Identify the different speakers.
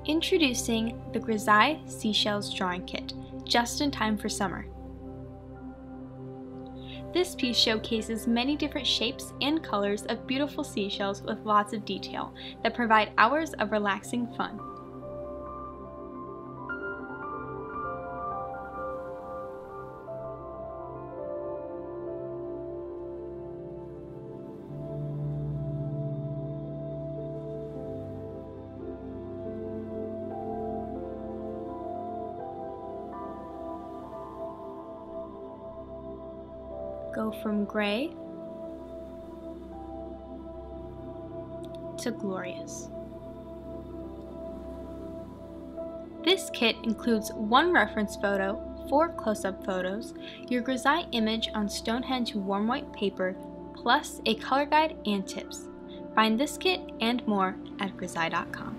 Speaker 1: Introducing the Grizaye Seashells Drawing Kit, just in time for summer. This piece showcases many different shapes and colors of beautiful seashells with lots of detail that provide hours of relaxing fun. Go from gray to glorious. This kit includes 1 reference photo, 4 close-up photos, your Grizaye image on Stonehenge warm white paper, plus a color guide and tips. Find this kit and more at grizaye.com.